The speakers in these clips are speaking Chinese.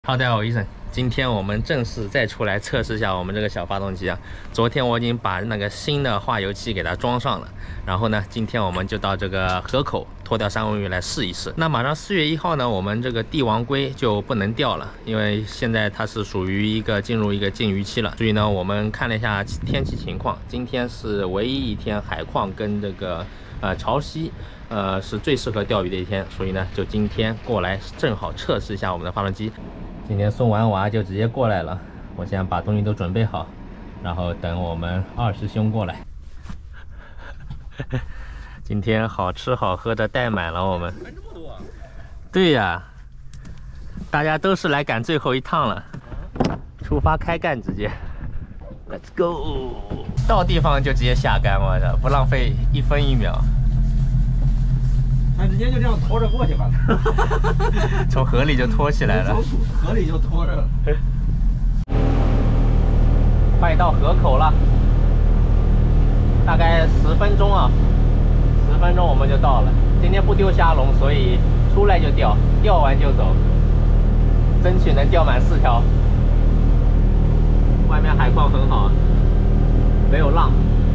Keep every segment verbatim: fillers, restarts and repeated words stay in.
好，大家好，我医生。今天我们正式再出来测试一下我们这个小发动机啊。昨天我已经把那个新的化油器给它装上了，然后呢，今天我们就到这个河口脱掉三文鱼来试一试。那马上四月一号呢，我们这个帝王龟就不能钓了，因为现在它是属于一个进入一个禁渔期了。所以呢，我们看了一下天气情况，今天是唯一一天海况跟这个呃潮汐。 呃，是最适合钓鱼的一天，所以呢，就今天过来正好测试一下我们的发动机。今天送完娃就直接过来了，我现在把东西都准备好，然后等我们二师兄过来。今天好吃好喝的带满了我们。这么多啊？对呀，大家都是来赶最后一趟了，出发开干直接。Let's go！ 到地方就直接下竿，我的不浪费一分一秒。 他直接就这样拖着过去吧， 从河里就拖起来了， 从河里就拖着了。 快到河口了，大概十分钟啊，十分钟我们就到了。今天不丢虾笼，所以出来就钓，钓完就走，争取能钓满四条。外面海况很好，没有浪。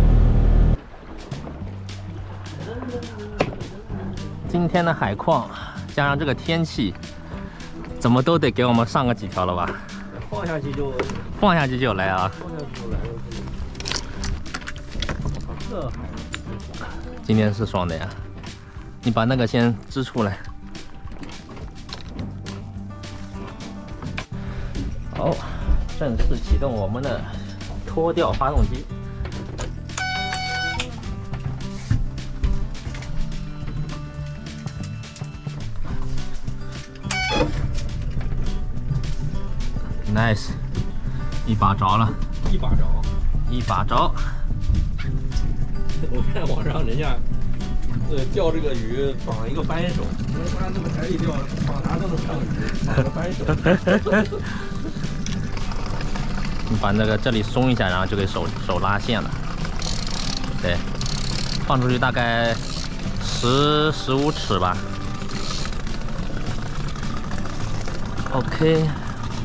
今天的海况加上这个天气，怎么都得给我们上个几条了吧？ 放下去就放下去就来啊！ 放下去就来了。这海今天是爽的呀！你把那个先支出来。好，正式启动我们的脱钓发动机。 Nice， 一把着了， 一把着， 一把着。 我看网上人家，呃，钓这个鱼绑一个扳手，我说那么海里钓，绑啥都能上鱼，绑个扳手。 你把那个这里松一下，然后就给手手拉线了。对，放出去大概十十五尺吧。OK。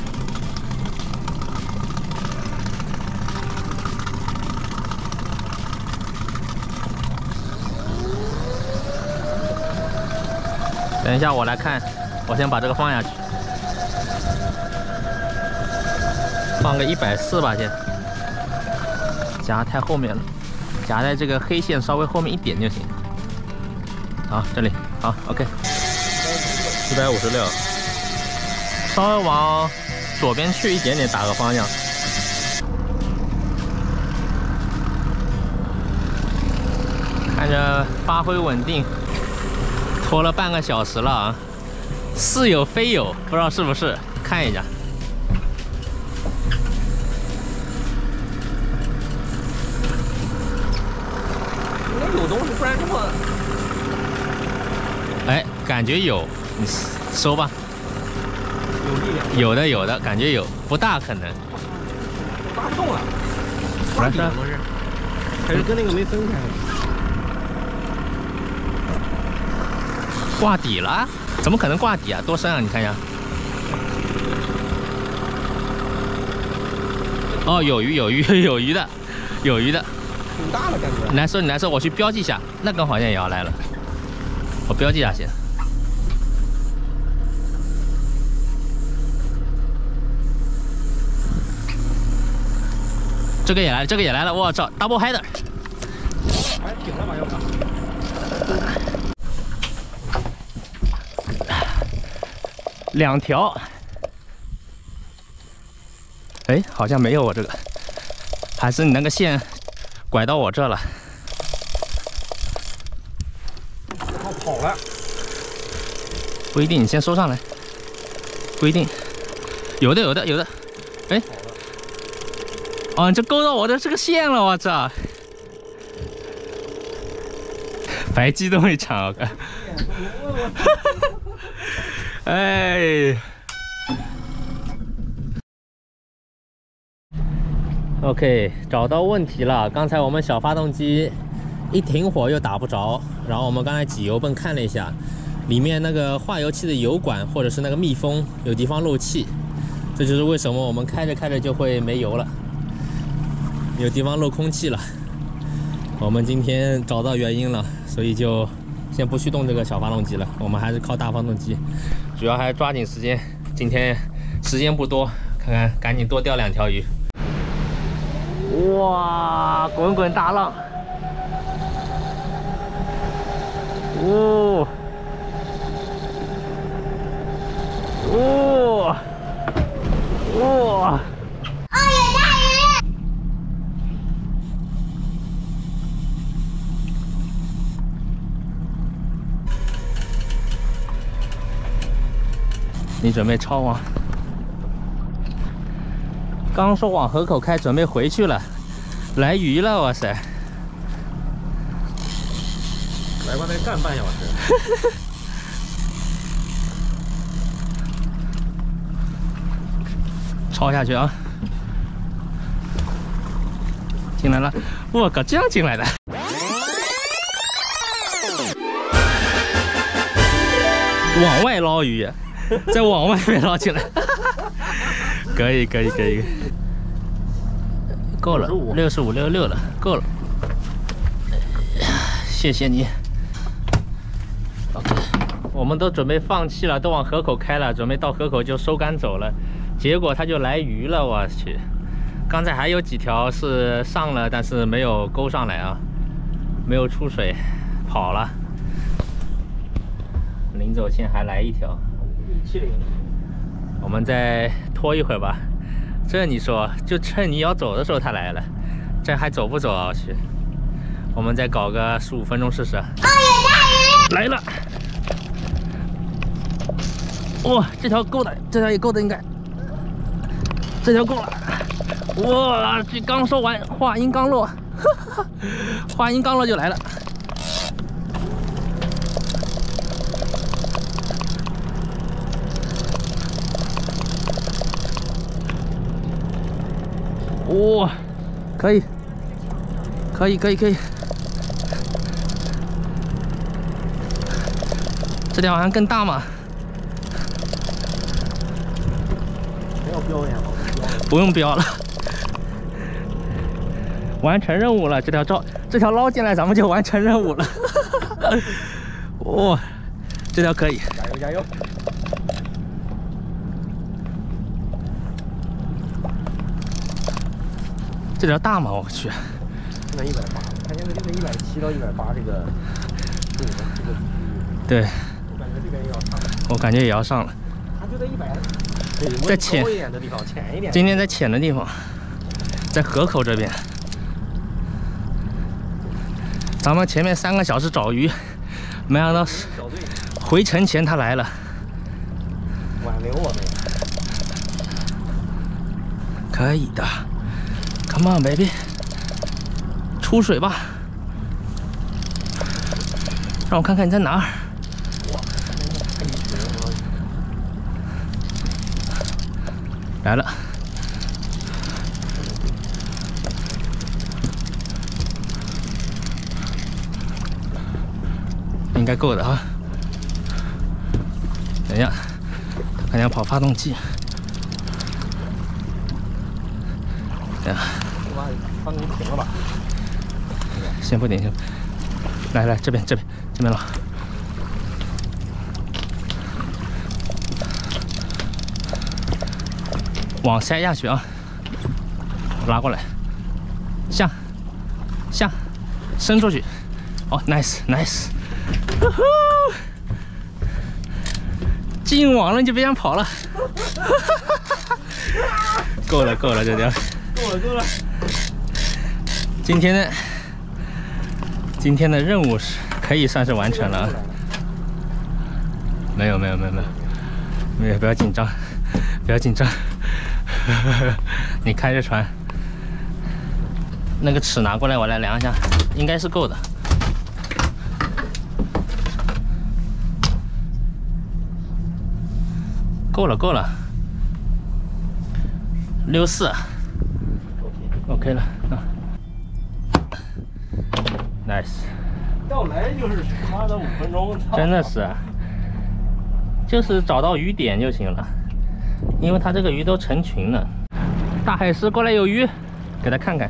等一下，我来看，我先把这个放下去，放个一百四吧，先夹太后面了，夹在这个黑线稍微后面一点就行。好，这里好 ，OK， 一百五十六，稍微往左边去一点点，打个方向。看着发挥稳定。 拖了半个小时了啊，似有非有，不知道是不是？看一下。 应该有东西，不然这么…… 哎，感觉有，你收吧。 有力量。 有的，有的，感觉有，不大可能。 抓不动了。抓底可能是，还是跟那个没分开。 挂底了？怎么可能挂底啊？多深啊？你看一下。哦，有鱼，有鱼，有鱼的，有鱼的。 挺大的感觉。 你来收，你来收，我去标记一下。那根好像也要来了，我标记一下先。这个也来了，这个也来了，我操 ，double header。 哎，顶了吧，要不？ 两条，哎，好像没有我这个，还是你那个线拐到我这了。 我跑了， 不一定，你先收上来。不一定，有的，有的，有的。哎，哦，你这勾到我的这个线了，我操！白激动一场，我靠！哎 ，OK， 找到问题了。刚才我们小发动机一停火又打不着，然后我们刚才挤油泵看了一下，里面那个化油器的油管或者是那个密封有地方漏气， 这就是为什么我们开着开着就会没油了，有地方漏空气了。我们今天找到原因了，所以就先不驱动这个小发动机了，我们还是靠大发动机。主要还是抓紧时间，今天时间不多，看看赶紧多钓两条鱼。哇，滚滚大浪！哦，哇，哇！哎呀，大鱼！你准备超网？刚说往河口开，准备回去了，来鱼了！哇塞！ 来外面干半小时。 抄下去啊！进来了！我靠，这样进来的！往外捞鱼，再往外面捞进来。可以，可以，可以。够了，六十五六六了，够了。谢谢你。OK， 我们都准备放弃了，都往河口开了，准备到河口就收竿走了。结果它就来鱼了，我去！刚才还有几条是上了，但是没有勾上来啊，没有出水，跑了。临走前还来一条， 一七零。 我们再拖一会儿吧。这你说，就趁你要走的时候它来了，这还走不走啊？我去！我们再搞个十五分钟试试。哎呀，大鱼！来了！哇，这条够的，这条也够的，应该。这条够了，哇！这刚说完，话音刚落，话音刚落就来了。哇，可以，可以，可以，可以。这条好像更大嘛？ 没有标眼吗？ 不用标了，完成任务了。这条招，这条捞进来，咱们就完成任务了。哇，这条可以， 加油加油！ 这条大吗？我去， 现在一百八，看现在这个一百七到一百八这个，这个这个对， 我感觉这边也要上了。 我感觉也要上了。 它就在一百。 在浅一点的地方，浅一点。 今天在浅的地方，在河口这边。咱们前面三个小时找鱼，没想到回程前他来了。 挽留我们。 可以的 ，Come on baby， 出水吧。让我看看你在哪儿。来了，应该够的啊。等一下，看要跑发动机。等下， 把发动机停了吧？ 先不停，先。来来，这边这边这边捞。往下下去啊，拉过来，下下伸出去，哦 ，nice nice， 进网了你就别想跑了，够了够了这条， 够了够了。 今天的今天的任务是可以算是完成了，没有没有没有没有没有，不要紧张，不要紧张。你开着船，那个尺拿过来，我来量一下，应该是够的。够了，够了，六四 ，OK 了啊 ，nice。 要来就是他妈的五分钟， 真的是，就是找到鱼点就行了。 因为它这个鱼都成群了。大海狮过来有鱼，给它看看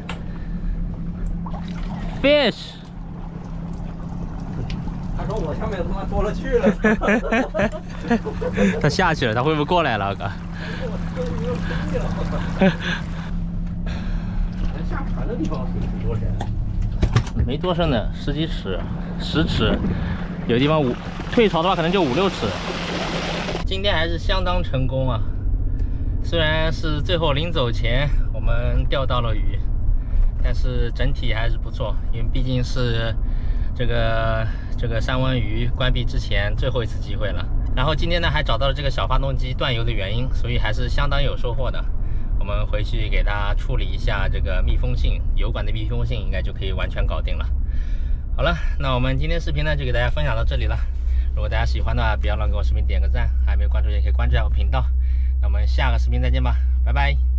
，fish。 他说我下面他妈多了去了。 他下去了，他会不会过来了，哥？ 下船的地方水是多深？ 没多深的，十几尺，十尺，有地方五，退潮的话可能就五六尺。今天还是相当成功啊！虽然是最后临走前我们钓到了鱼，但是整体还是不错，因为毕竟是这个这个三文鱼关闭之前最后一次机会了。然后今天呢还找到了这个小发动机断油的原因，所以还是相当有收获的。我们回去给它处理一下这个密封性，油管的密封性应该就可以完全搞定了。好了，那我们今天视频呢就给大家分享到这里了。如果大家喜欢的话，别忘了给我视频点个赞，还没有关注也可以关注一下我频道。那我们下个视频再见吧，拜拜。